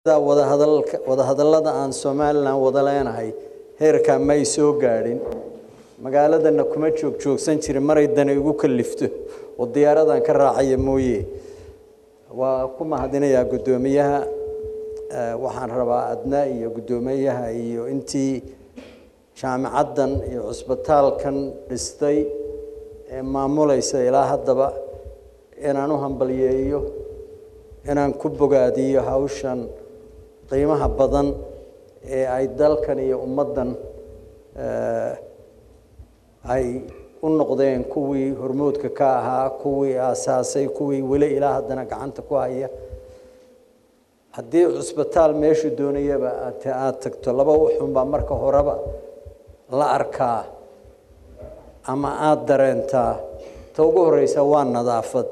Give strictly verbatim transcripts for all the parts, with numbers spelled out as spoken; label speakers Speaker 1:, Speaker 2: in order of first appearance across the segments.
Speaker 1: wada hadalka wada hadallada aan Soomaaliland wada leenahay heerka may soo gaadhin magaaladana kuma joog joogsan jirin maray dana igu kalifto oo diyaaradan ka raacay mooyee waa kuma hadinayaa gudoomiyaha waxaan rabaa adna iyo gudoomiyaha iyo intii jaamacadan iyo cusbitaalkan dhistay ee maamulaysa ilaa haddaba inaan u hambaliyeeyo inaan ku bogaadiyo hawshan qiimaha badan ee ay dalkan iyo ummadan ay u noqdeen kuwii hormoodka ka ahaa kuwii aasaasay kuwii weli ilaa haddana gacanta ku haya haddii cusbitaal meeshu doonayaba aad tagto laba wuxuun baa marka horeba la arkaa ama aad dareentaa ta ugu horeysa waa nadaafad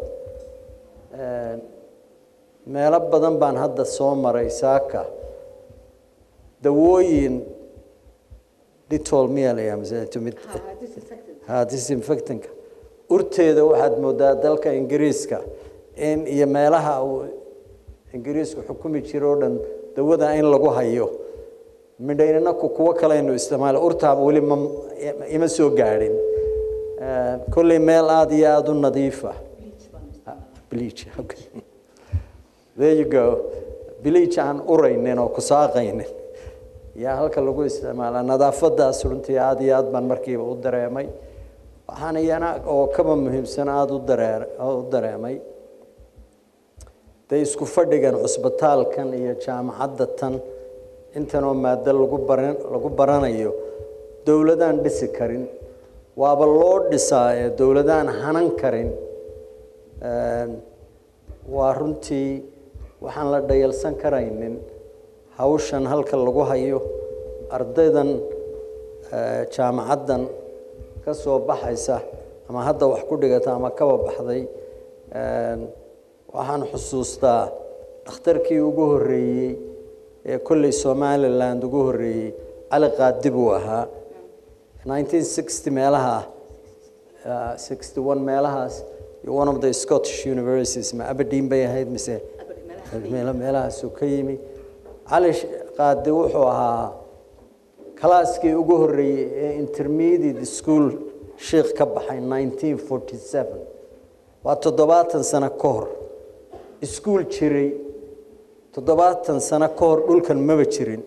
Speaker 1: meelo badan baan hadda soo maray saaka dawooyin detol miya tumid ha disinfectant urteeda waxaad moodaa dalka Ingiriiska in iyo meelaha uu Ingiriisku xukumi jiro dhan dawada in lagu hayo midhaynana ku kuwa kale inuu isticmaalo urtaaba wali ima soo gaadhin kulli meel aad iyo aad u nadiif ah bleach okay there you go bleach aan uraynin oo ku saaqaynin yaa halka lagu isticmaala nadaafadaas runtii aad iyo aad baan markiiba u dareemay waxaan iyana oo kaba muhiimsan aad u dareer u dareemay day isku fadhigan cusbitaalkan iyo jaamacadda tan intan oo maada lagu baran lagu baranayo dawladaan dhisi karin waaba loo dhisaa ee dawladaan hanan karin waa runtii waxaan la dhayalsan karaynin hawshan halka lagu hayo ardaydan jaamacaddan ka soo baxaysa ama hadda wax ku dhigata ama kaba baxday waxaan xusuustaa dhakhtarkii ugu horeeyay ee kulli Somaliland ugu horeeyay Ali Qaadib uu ahaa nineteen sixty meelaha sixty-one meelahaas one of the Scottish universities ma Aberdeen bay ahayd mise meelahaas uu ka yimi Ali Qaadib wuxuu ahaa kalaaskii ugu horeeyay ee intermediate school sheekh ka baxay nineteen forty-seven waa toddobaatan sano ka hor iskuul jiray toddobaatan sano ka hor dhulkan maba jirin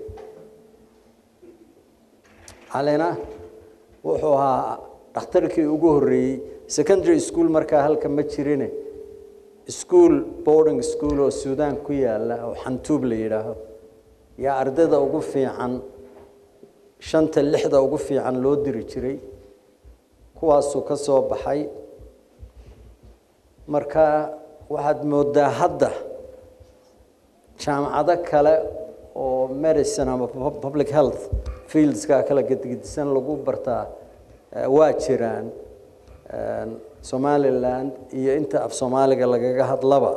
Speaker 1: alena wuxuu ahaa dhakhtarkii ugu horeeyay secondary school markaa halka ma jirine school boarding school oo Suudaan ku yaala oo Xantuub la yiraahdo yaa ardayda ugu fiican shanta lixda ugu fiican loo diri jiray kuwaas oo ka soo baxay marka waxaad moodaa hadda jaamacado kale oo medicine ama public health fields ka kala gedisan lagu bartaa waa jiraan Somaliland iyo inta af Soomaaliga lagaga hadlaba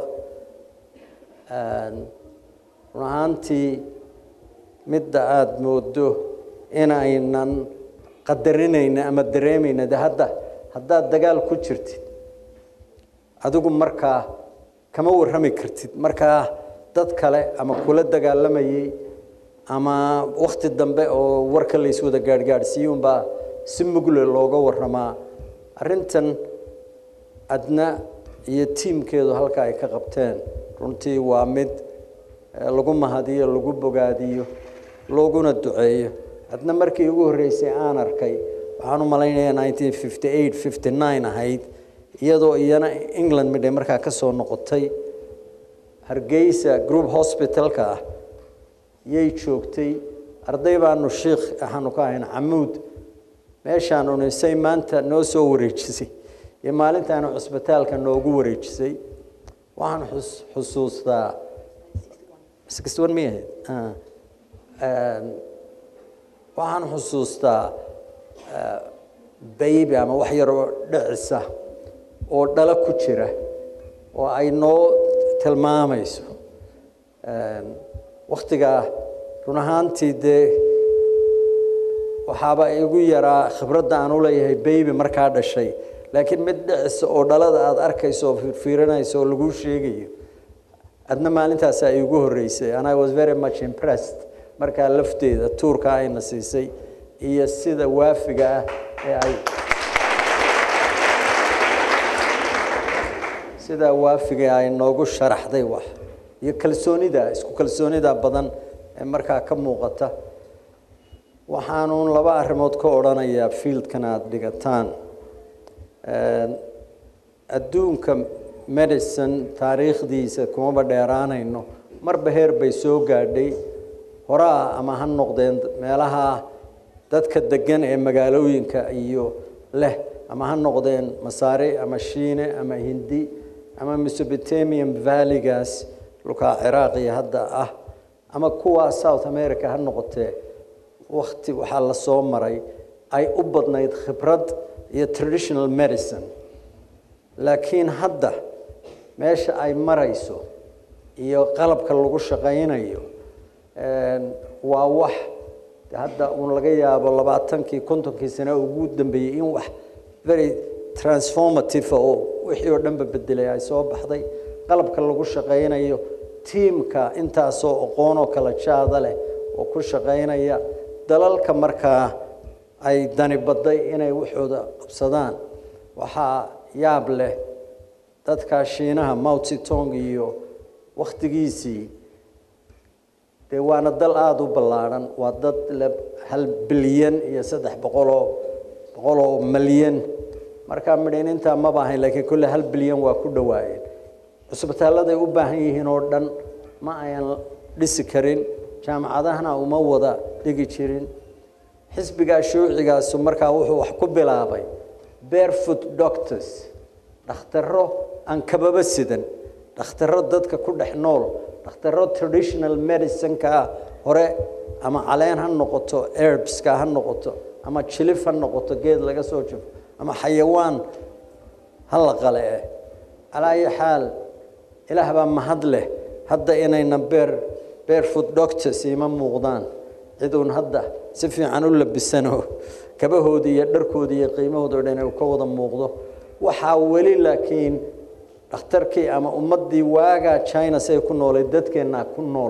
Speaker 1: runaantii midda aad moodo in aynan qadarinayna ama dareemayna hadda hadda dagaal ku jirtid adigu markaa kama warrami kartid markaa dad kale ama kula dagaalamayay ama waqti dambe oo warka la iswada gaargaarsiiyay baa si mugul looga warramaa arrintan adna iyo teamkeedu halka ay ka qabteen runtii waa mid lagu mahadiyo lagu bogaadiyo looguna duceeyo adna markii ugu horeysay aan arkay waxaan u maleynayaa nineteen fifty-eight fifty-nine ahayd iyadoo iyana England midday markaa ka soo noqotay Hargeysa group hospitalka ah yay joogtay arday baanu sheekh ahaanu ka ahayn Xamuud meeshaan oo say maanta noo soo wareejisay ee maalintaan cusbitaalka noogu wareejisay waxaan xusuustaa sixty-one miya ah waxaan xusuustaa baby ama wax yar oo dhicisa oo dhala ku jira oo ay noo tilmaamayso waqtiga run ahaantii de waxaaba igu yaraa khibradda aan u leeyahay baby markaa dhashay laakiin mid dhicisa oo dhalada aad arkayso fiirinayso oo lagu sheegayo adna maalintaas ay ugu horeysay and I was very much impressed markaa lafteeda tuurka ayna siisay iyo sida waafiga ah ee ay sida waafiga ay noogu sharaxday wax iyo kalsoonida isku kalsoonida badan ee markaa ka muuqata waxaanu laba arrimood ka oranayaa fieldkan aad dhigataan adduunka medicine taariikhdiisa kuma dheeraanayno marba heer bay soo gaadhay horaa ama ha noqdeen meelaha dadka degan ee magaalooyinka iyo leh ama ha noqdeen masaari ama shiine ama hindi ama Mesopotamian Valley-gaas dhulka Ciraaq iyo hadda ah ama kuwa South America ha noqotee waqti waxa la soo maray ay u badnayd khibrad iyo traditional medicine laakiin hadda meesha ay marayso iyo qalabka lagu shaqaynayo een waa wax hadda uu laga yaabo labaatankii kontonkii sano ugu dambeeyay in wax very transformative oo wixii oo dhanba bedelay ay soo baxday qalabka lagu shaqaynayo teamka intaas oo aqoon oo kala jaada leh oo ku shaqaynaya dalalka markaa ay dani baday inay waxooda qabsadaan waxa yaab leh dadka Shiinaha Mao Zedong iyo waqtigiisii de waana dal aad u ballaaran waa dad hal bilyan iyo saddex boqol oo milyan marka mideen inta ma baahan laakiin kulli hal bilyan waa ku dhawaayeen cusbitaalada ay u baahan yihiin oo dhan ma ayan dhisi karin jaamacadahana uma wada dhigi jirin xisbiga shuucigaas markaa wuxuu wax ku bilaabay barefoot doctors dhakhtarro aan kababa sidan dhakhtarro dadka ku dhex nool dhakhtarro traditional medicine ka hore ama caleen ha noqoto herbs ka ha noqoto ama chilif ha noqoto geed laga soo jiro ama xayawaan hal qale alaa yaal ilaah baa mahad leh hadda inayna beer barefoot doctors ima muuqdaan ciidoon hadda si fiican u labisano kabahoodii iyo dharkoodii iyo qiimahooda dhan ka wada muuqdo waxa wali laakiin dhakhtarkii ama ummadii waaga China say ku noolay dadkeena ku nool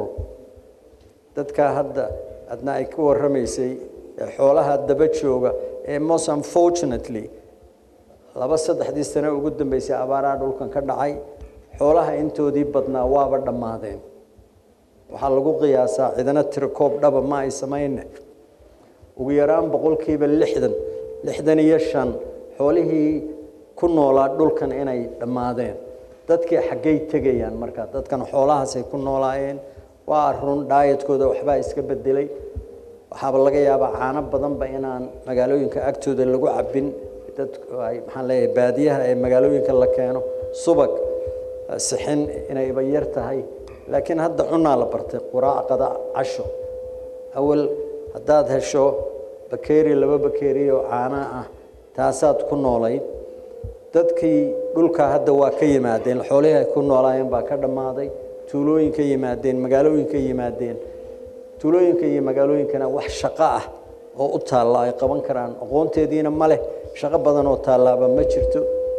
Speaker 1: dadka hadda adna ay ku waramaysay xoolaha daba jooga ee most unfortunately laba saddexdii sano ugu dambeysay abaaraha dhulkan ka dhacay xoolaha intoodii badnaa waaba dhamaadeen waxa lagu qiyaasaa cidana tirkoob dhaba ma ay sameeyeen ugu yaraan boqolkiiba lixdan lixdan iyo shan xoolihii ku noolaa dhulkan inay dhamaadeen dadkii xaggay tagayaan marka dadkan xoolahaas ay ku noolaayeen waa run diet-kooda waxba iska bedelay waxa laga yaabaa caano badan ba inaan magaalooyinka agtooda lagu cabin dadku ay maxaan leeyahay baadiyaha ee magaalooyinka la keeno subag sixin inay bayar tahay laakiin hadda cunaa la bartay quraac qada casho awal hadaad hesho bakeeri laba bakeeri oo caana ah taasaad ku noolay dadkii dhulka hadda waa ka yimaadeen xoolaha ay ku noolaayeen baa ka dhamaaday tuulooyinka yimaadeen magaalooyinka yimaadeen tuulooyinka iyo magaalooyinkana wax shaqo ah oo u taala ay qaban karaan aqoonteediina ma leh shaqo badan oo taalaaba ma jirto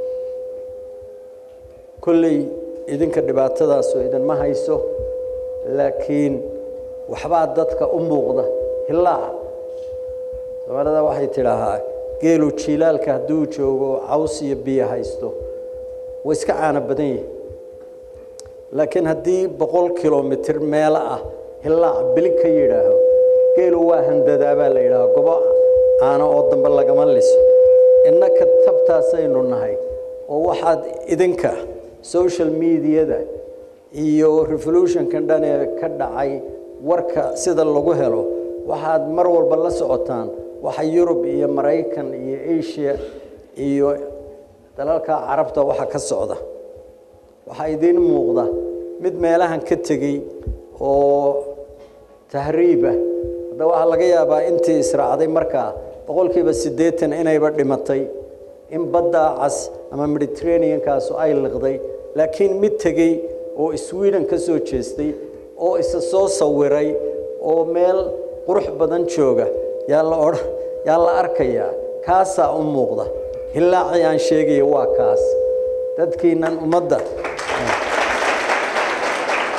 Speaker 1: kulli idinka dhibaatadaas oo idan ma hayso laakiin waxba dadka u muuqda hilaa sababada waxay tiraahaa geelu jilaalka haduu joogo caws iyo biyo haysto way iska caana badan yihiin laakiin haddii boqol kilomitir meel ah ilaa bil ka yiraaho geelu waa handadaaba la yiraahdo gobo caana oo dambe lagama liso innaka tabtaasaynu nahay oo waxaad idinka social media-da iyo revolution kan dhan ee ka dhacay warka sida lagu helo waxaad mar walba la socotaan waxa Europe iyo Mareykan iyo Asia iyo dalalka Carabta waxa ka socda waxa idin muuqda mid meelahan ka tagay oo tahriiba hada waxa laga yaabaa intii israacday markaa boqolkiiba siddeetan inayba dhimatay in badda cas ama Mediterranean kaas ay liqday laakiin mid tagay oo Sweden ka soo jeestay oo isa soo sawiray oo meel qurux badan jooga yaa la or yaa la arkaya kaasa u muuqda ilaa ayaan sheegay waa kaas dadkiinan umada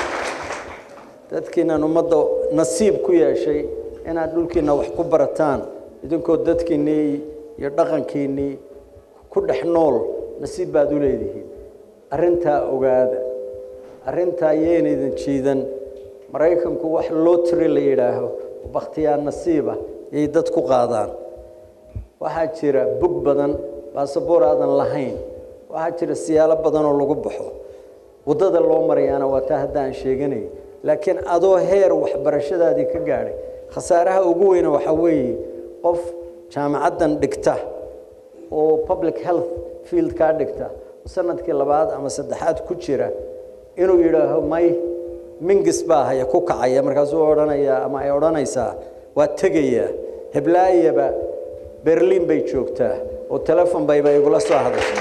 Speaker 1: dadkiina ummadda nasiib ku yeeshay inaad dhulkiina wax ku barataan idinkoo dadkiinii iyo dhaqankiinii ku dhex nool nasiib baad u leedihiin arrintaa ogaada arrintaa yeena idin jiidan maraykanku wax lottery la yidhaaho bakhtiyaa nasiiba yay dad ku qaadaan waxaa jira bug badan baasaboor aadan lahayn waxaa jira siyaalo badan oo lagu baxo waddada loo marayaana waa taa hadda aan sheeganay laakiin adoo heer waxbarashadaadii ka gaadhay khasaaraha ugu weyna waxaa weeye qof jaamacaddan dhigta oo public health field kaa dhigta sanadkii labaad ama saddexaad ku jira inuu yidhaaho may mingis baa haya ku kacaya markaasuu odhanayaa ama ay odhanaysaa waa tegayaa heblaayaba berlin bay joogtaa oo telefon bayba igula soo hadashay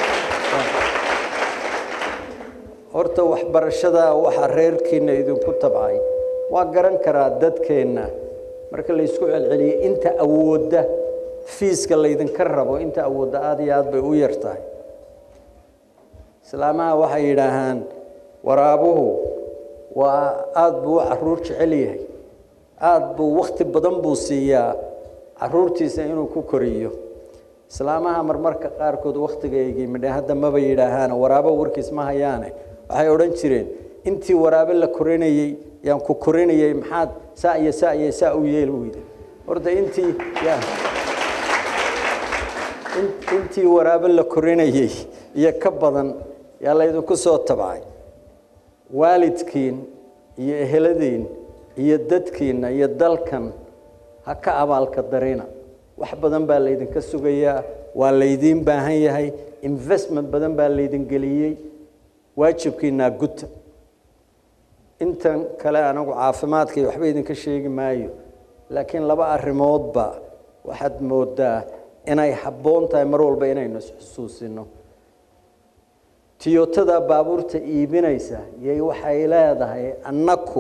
Speaker 1: horta waxbarashada waxa reerkiina idinku tabcay waa garan karaa dadkeenna marka la isku celceliyo inta awoodda fiiska laydinka rabo inta awoodda aad iyo aad bay u yartahay islaamaha waxay yidhaahaan waraabuhu waa aad buu caruur jecel yahay aad buu waqti badan buu siiyaa caruurtiisa inuu ku koriyo islaamaha marmarka qaarkood waqtigeygii midhe hadda maba yidhaahaan waraabo warkiis ma hayaane waxay odhan jireen intii waraabe la korinayay yaan ku korinayay maxaad saa iyo saa iyo saa u yeel weyda horta intii yaa intii waraabe la korinayay iyo ka badan yaa laydinku soo tabcay waalidkiin iyo eheladiin iyo dadkiina iyo dalkan ha ka abaalka darina wax badan baa laydinka sugayaa waa laydiin baahan yahay investment badan baa laydin geliyey waajibkiina guta intan kale anagu caafimaadka iyo waxba idinka sheegi maayo laakiin laba arrimoodba waxaad moodaa inay habboon tahay mar walba inaynu xusuusino tiyotada baabuurta iibinaysa yay waxay leedahay annaku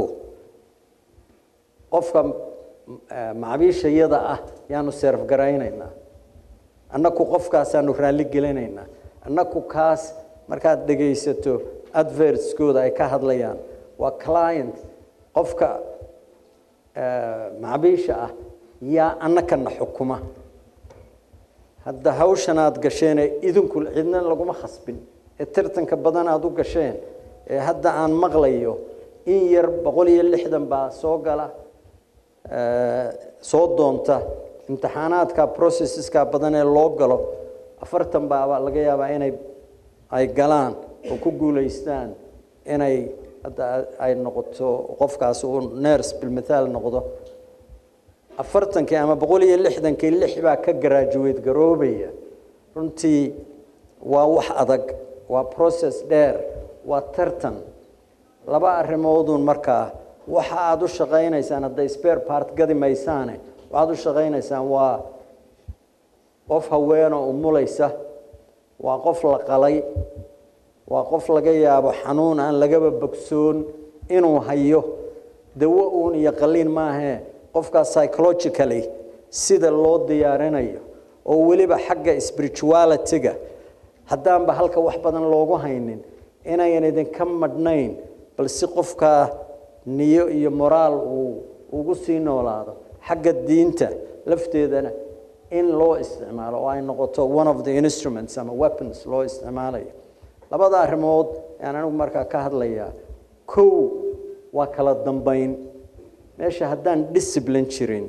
Speaker 1: qofka macaamiishayada ah yaanu serf garaynaynaa annaku qofkaasaanu raalli gelinaynaa annaku kaas markaad dhegaysato advertskooda ay ka hadlayaan waa client qofka macaamiisha ah yaa annakana xukuma hadda hawshan aad gasheen idinku cidna laguma khasbin ee tartanka badan aad u gasheen ee hadda aan maqlayo in yar boqol iyo lixdan baa soo gala soo doonta imtixaanaadka processeska badan ee loo galo afartan baaba laga yaabaa inay ay galaan oo ku guuleystaan inay hadda ay noqoto qofkaas uu nurse bilmithaal noqdo afartankii ama boqol iyo lixdankii lix baa ka graduate garoobaya runtii waa wax adag waa process dheer waa tartan laba arrimoodun markaa waxa aad u shaqaynaysaan hadday spare part gadi maysaane waxaad u shaqaynaysaan waa qof haweena umulaysa waa qof la qalay waa qof laga yaabo xanuun aan lagaba bogsoon inuu hayo dawo uun iyo qaliin maahee qofkaas psychologically sida loo diyaarinayo oo weliba xagga spirituality-ga haddaanba halka wax badan loogu haynin inayan idinka madhnayn bal si qofkaa niyo iyo moraal uu ugu sii noolaado xagga diinta lafteedana in loo isticmaalo oo ay noqoto one of the instruments ama weapons loo isticmaalayo labada arrimood ayaan anigu markaa ka hadlayaa kow waa kala dambayn meesha haddaan discipline jirin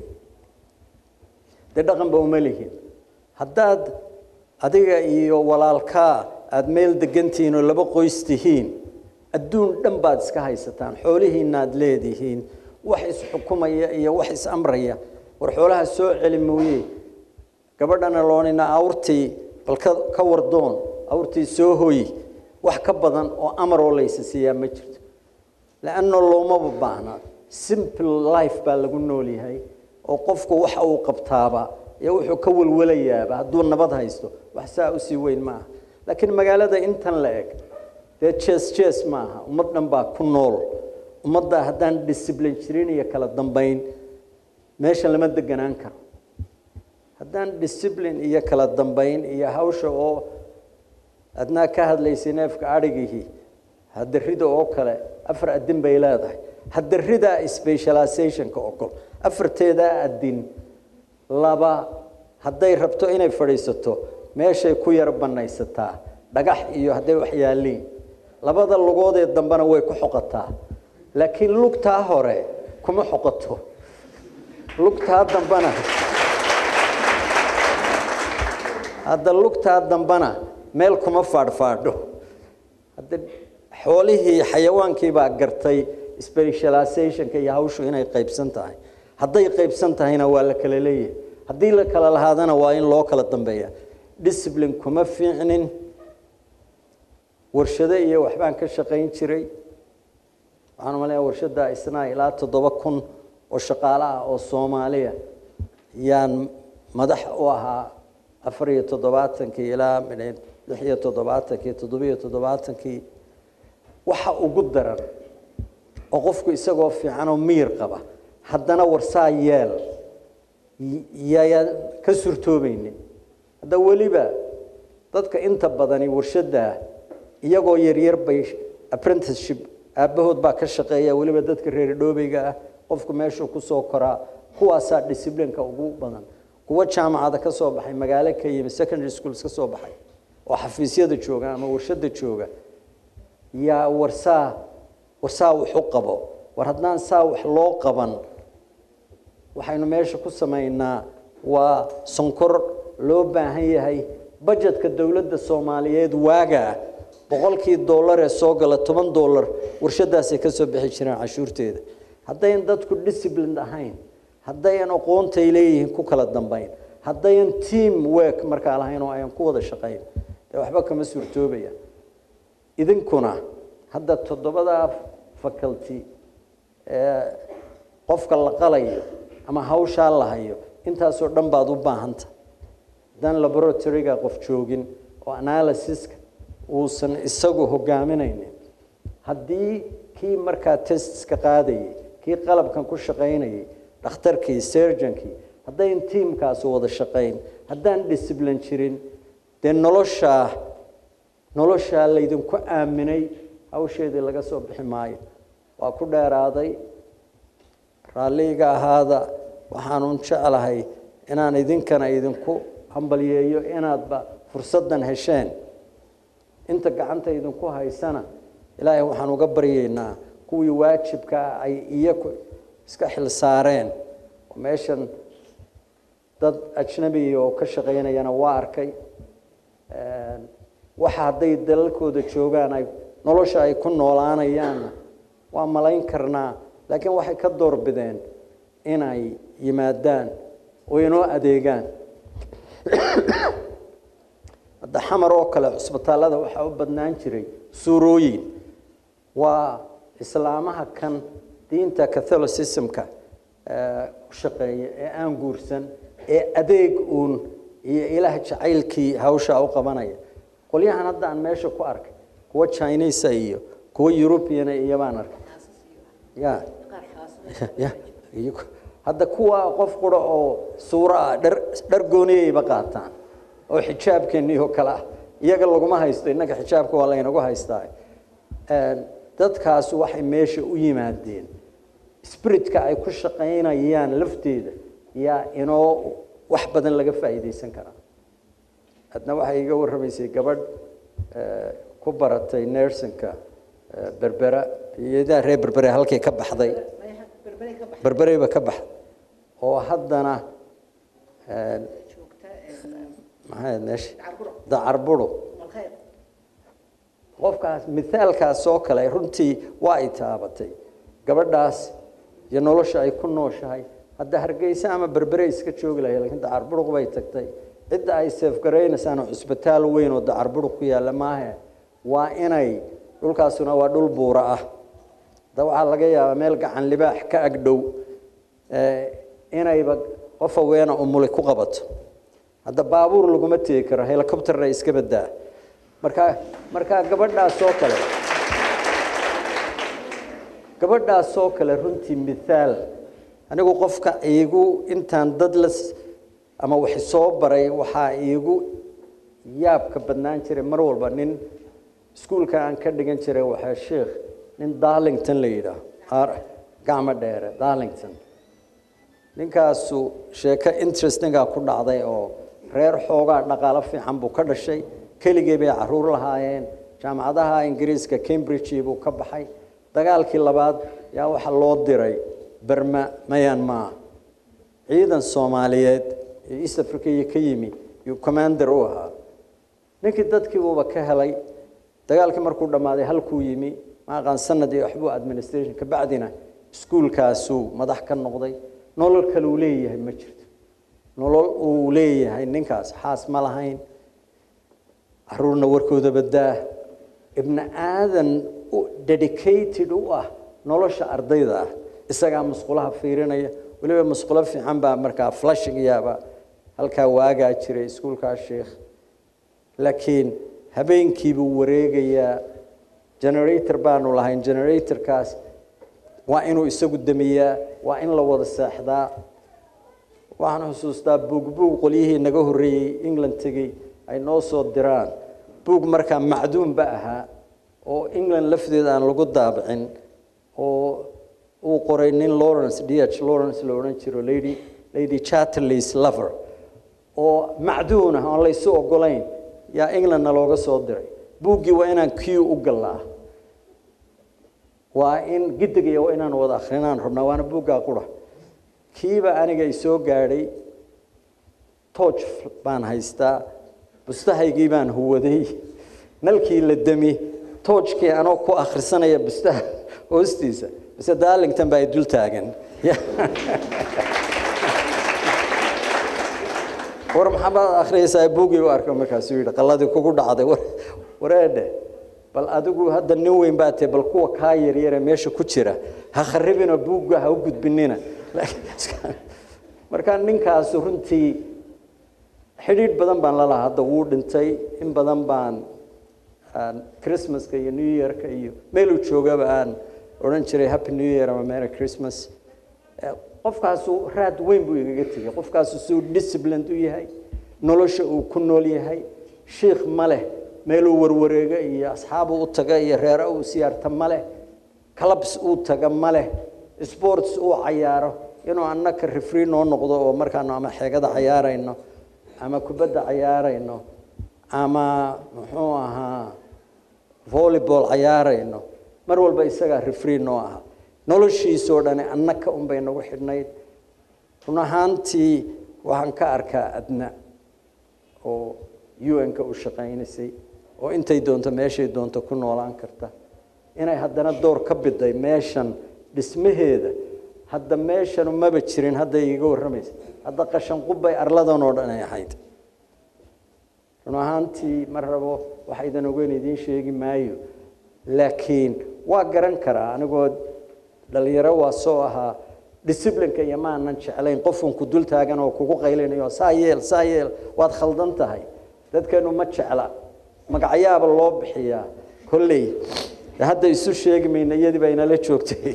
Speaker 1: dee dhaqanba uma lihin haddaad adiga iyo walaalkaa aada meel degantihiin oo laba qoys tihiin adduun dhan baad iska haysataan xoolihiina aad leedihiin wax isxukumaya iyo wax is-amraya war xoolaha soo celi mooye gabadhana loonina awrtii bal ka wardoon awrtii soo hoy wax ka badan oo amaroo laysa siiyaa ma jirto laanno loomaba baahna simple life baa lagu nool yahay oo qofku waxa uu qabtaaba iyo wuxuu ka walwalayaaba hadduu nabad haysto wax saa u sii weyn maaha laakiin magaalada intan la eg dee jees jees maaha ummad dhan baa ku nool ummadda haddaan discipline jirin iyo kala dambayn meesha lama deganaan karo haddaan discipline iyo kala dambayn iyo hawsha oo adnaa ka hadlaysay neefka adhigihii هذا الريد أوكله أفر الدين بيلاده هذا الريد specialization كأوكل أفر تيدا الدين لابا هذا يربطو إني فريستو ماشي كوي ربنا يستا دقح إيو هذا وحيالي لابد اللقود يدنبنا ويكو حقتها لكن لقتها هوري كم حقته لقتها دنبنا هذا اللقتها دنبنا مالكم فار فاردو هذا حوله حيوان كيبا قرتي specialization كي يهوشو هنا يقيب سنتاي هذا يقيب سنتاي هنا ولا كلالية هذه لك هذا أنا واين لوكال الدنبية discipline كم فيعنين ورشدة إيه وحبان كشقين شري أنا مالي ورشدة إسنا إلى تضبكون وشقالة والصومالية يعني مدح وها أفرية تضباتن كي إلى من لحية تضباتن كي تضبية تضباتن كي وح وقدرا وقفك يسقف في عنو مير قبا حدنا ورسا يال يا يا كسر توبيني هذا وليبا ضدك أنت بدني ورشدة يجو يرير بيش apprenticeship أبهود باكشقية وليبا ضدك رير دوبيجا قفك ماشو كسوكرا هو أساس discipline كوجو بدن قوة جامعة هذا كسب حي مجالك كي من secondary schools كسب حي وحفيزية الشوجا أما ورشدة الشوجا يا ورسا ورسا وحقبه وردنا ساو حلوقبا وحين ماشي كسمينا وسنكر لوبا هي هي بجت كدولة الصومالية واجا بقول كي دولار السوق لا ثمانية دولار ورشدة سكسب بحشرين عشور تيد هذا يندت كل discipline دهين هذا ينقون تيليه كوكلا الدنبين هذا ين team work مركا على هينو أيام قوة الشقين وحبك مسؤول توبيا إذن كنا هذا تضبط فكلتي قفك اللقلي أما هوش الله هيو أنت صور دم بعضو باهنت دان laboratory قف شوجين وanalysis وسن السجو هو جامينين هدي كي مركا tests كقاعدة كي قلب كان كل شقيني دكتور كي surgeon كي هدين team كاسو هذا الشقين هدان discipline شيرين دين نلوشة نلوشة اللي يدوم كأمني أو شيء ذي لقى صوب حماية وأكون راضي راليجا هذا وحنون شاء الله هي إن أنا إذن كان إذن كو هم بليجيو إن أتبع فرصة هشين أنت كأنت إذن كو هاي سنة إلهي وحنو قبرينا كو يواجب كأي إياكو إسكحل سارين وماشن ضد أجنبي وكشغينا ينواركي واحد يدلكو دشوجان أي نلوش أي كن ولا يانا وعملين كرنا لكن واحد كدور بدين إن أي يمادان وينو أديجان هذا حمر وكلا سبتال هذا وحب بدنا نشري سوروين وإسلامها كان دين تكاثوليسيزم كا شقي أنجورسن أديج أون إله شعيل كي هوشة أو قبناية قولي أنا هذا عن ماشي كوارك كوا تشاينيز أيو كوا يوروبيان أيوانر يا يا هذا كوا قف قرأ صورة در درجوني بقاتان أو حجاب كني هو كلا يقول لكم ما هيستوي إنك حجابك ولا ينقو هيستاي تذكاس واحد ماشي ويما الدين سبريت كأي كل شقينا يان لفتيد يا إنه واحد بدن لقى فايدة سنكرا أدنى واحد يقول رميسي قبل كبرت نيرسنك بربرة يدا ري بربرة هالكي كبح ضي بربرة بكبح وحدنا ما هي نش ده عربرو qofkaas mithaalkaas oo kale runtii waa ay taabatay gabadhaas iyo nolosha ay ku nooshahay hadda hargeysa ama berbere iska joogi lahayd laakiin dacarburuq bay tagtay cidda ay safgareynaysan cusbitaal weyn oo dacarburuq ku yaala maahe waa inay dhulkaasuna waa dhul buura ah da waxa laga yaabaa meel gacan libaax ka agdhow ee inayba qof weena umul ku qabato hadda baabuur laguma teegi karo helicopter ay iska badaa marka marka gabadhaas oo kale gabadhaas oo kale runtii mithaal anigu qofka iigu intaan dadlas ama wax soo baray waxa iigu yaab ka badnaan jiray mar walba nin iskuulka aan ka dhigan jiray waxaa sheekh nin Darlington la yidhaah gacmo dheere Darlington ninkaasu sheeko interestinga ku dhacday oo reer xoogaa dhaqaale fiican buu ka dhashay keligii bay caruur lahaayeen jaamacadaha Ingiriiska Cambridge buu ka baxay dagaalkii labaad yaa waxa loo diray Burma Myanmar ciidan Soomaaliyeed ee East Africa ka yimi iyo commander u ahaa ninkii dadkii uu ka helay dagaalkii markuu dhamaaday halkuu yimi ma aqaan sanadii waxbuu administration ka bacdina iskuulkaasu madax ka noqday nolol kale uu leeyahay ma jirto nolol uu leeyahay ninkaas xaas ma lahayn caruurna warkooda badaa ibn aadan dedicated u ah nolosha ardayda isaga masqulaha fiirinaya waliba masqula fiican baa markaa flashing yaaba halka waaga jiray iskuulka sheekh laakiin habeenkii buu wareegaya generator baanu lahayn generator kaas waa inuu isagu damiyaa waa in la wada saaxdaa waxaan xusuustaa buug buug qoliyihii naga horeeyay England tagay ay noo soo diraan buug markaa macduum ba ahaa oo England lafteeda aan lagu daabicin oo uu qoray nin Lawrence D H Lawrence la oran jiro lady lady Chatterley's lover oo macduun ah oo la isoo ogolayn yaa England looga soo diray buuggii waa inaan queue u galaa waa in gidiga waa inaan wada akhrinaan rabnaa waana buugga qura kiiba aniga ay soo gaadhay torch baan haystaa bustahaygii baan huwaday nalkii la dami torchkii anoo ku akhrisanaya bustaha hoostiisa bas Darlington baa dul taagan war maxamed akhriyay buuggii u arko markaas uu yiri qaladii kugu dhacday wareede bal adigu hadda nin weyn baa tee bal kuwa ka yar yar meesha ku jira ha kharibina buugga ha u gudbinina marka ninkaas runtii xiriir badan baan la lahaa hadda wuu dhintay in badan baan Christmas-ka iyo New Year-ka iyo meel uu joogaba aan oran jiray Happy New Year ama Merry Christmas qofkaas uu raad weyn buu iga tagay qofkaas uu disciplined u yahay nolosha uu ku nool yahay sheekh male meel uu warwareega iyo asxaab uu taga iyo reer uu siyaarta male clubs uu taga male sports uu ciyaaro inuu annaka referee noo noqdo oo markaan ama xeegada ciyaarayno ama kubadda ciyaarayno ama muxuu ahaa volleyball ciyaarayno mar walba isaga referee noo ah noloshiisa oo dhan annaka un bay nagu xidhnayd run ahaantii waxaan ka arkaa adna oo U N-ka u shaqaynaysay oo intay doonto meeshay doonto ku noolaan karta inay haddana door ka biday meeshan dhismaheeda hadda meeshan maba jirin hadda iga waramaysa hadda qashan qubay arladan oo dhan ay ahayd run ahaantii mar rabo waxa idan ogeyn idin sheegi maayo laakiin waa garan karaa anigoo dhalinyaro waa soo ahaa discipline-ka iyo maanan jeclayn qofun ku dul taagan oo kugu qaylinayo saayeel saayeel waad khaldan tahay dadkeenu ma jecla magacayaaba loo bixiyaa kolley hadda isu sheegi mayna iyadii bayna la joogtay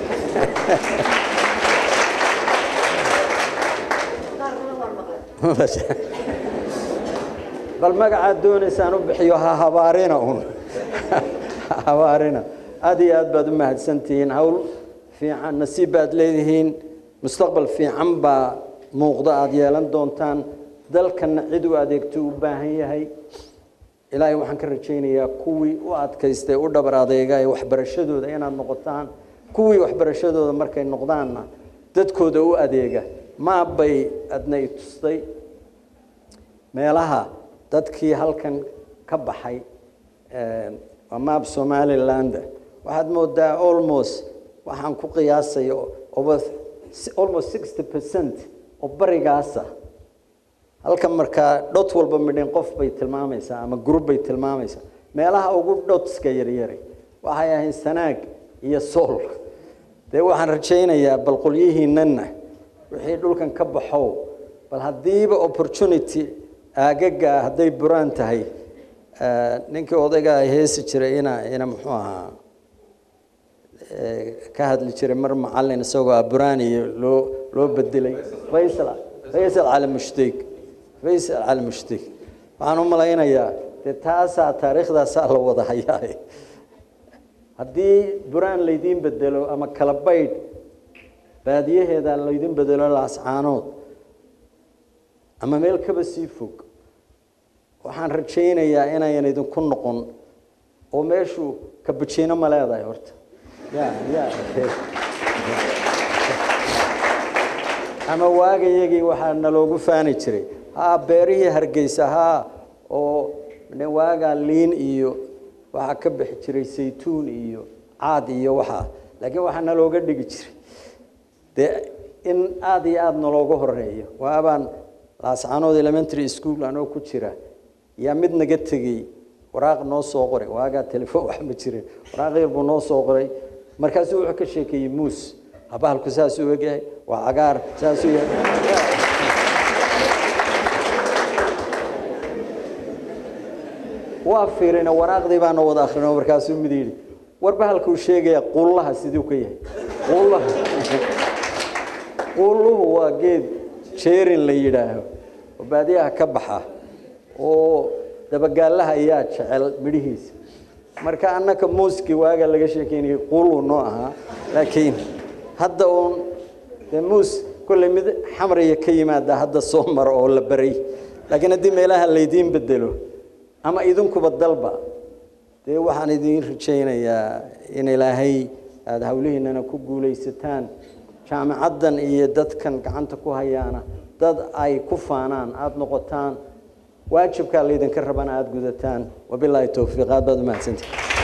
Speaker 1: bal magaca doonaysaan u bixiyo ha habaarina un habaarina aad iyo aad baad u mahadsantihiin hawl fiican nasiib baad leedihiin mustaqbal fiican baa muuqda aad yeelan doontaan dalkan cid u adeegto u baahan yahay ilaahay waxaan ka rajaynayaa kuwii u adkaystay u dhabar adeega ee waxbarashadooda inaad noqotaan kuwii waxbarashadooda markay noqdaanna dadkooda u adeega ma bay adnay tustay meelaha dadkii halkan ka baxay ee maab Somaliland waxaad moodaa almost waxaan ku qiyaasay over almost sixty percent oo barigaasa halka marka dot walba mideen qof bay tilmaamaysaa ama group bay tilmaamaysaa meelaha ugu dotska yar yar waxay ahayn Sanaag iyo Sool de waxaan rajaynayaa bal qolyihiinna wixii dhulkan ka baxo bal hadiiba opportunity agaga haday buraan tahay ninkii odayga heesi jiray ina ina muxuu ahaa ka hadli jiray mar macallin isagoo buraan iyo loo loo bedelay Faysal Faysal al Mushtiq Faysal al Mushtiq waxaan u malaynayaa تاسع تاريخ ذا سال وضع حياي هدي بران ليدين بدلوا أما كلبيت باديه هذا ليدين بدلوا الأسعانات أما ملك بسيفوك وحن رجينا يا أنا ينيدون كن نقن ومشو كبتشينا ملاذا يورت يا يا أما واقع يجي وحن لوجو فاني تري ها بريه هرجيسها ها أو من واقع لين إيو وحكب حتري زيتون إيو عادي إيو وحا لكن وحنا لوجو دقيقة ده إن عادي عاد نلوجو هريه وأبان لاسعانو elementary school أنا كتيرة يا مد نجتجي وراق نص صغري واقع تلفون واحد متشري وراق غير بنص صغري مركزه وحكي شيء كي موس أباه الكساس وجه وعقار ساسية وافرنا وراق ذي بانو وداخلنا مركزه مديري وربها الكل شيء يقول الله سيدوكيه قول الله قول له هو جد شيرين ليده وبعديها كبحة ودبقال لها إياه شعل مريهيس مركا أنك موسكي واقع لك شيء يقولوا نوعها لكن هذا أون الموس كل مد حمر يكيمات ده هذا الصومر أو البري لكن هذه ملاها اللي يدين بدلوا أما إذنكم بالضلبة ده وحنا يدين رجينا يا إن إلهي هذا هوليه إننا كقولي ستان جامع عدن يدد كان عنتكو هيانا dad ay ku faanaan aad noqotaan waajibka leedan ka rabana aad gudataan wabillahi tawfiiq aad baad u mahadsantahay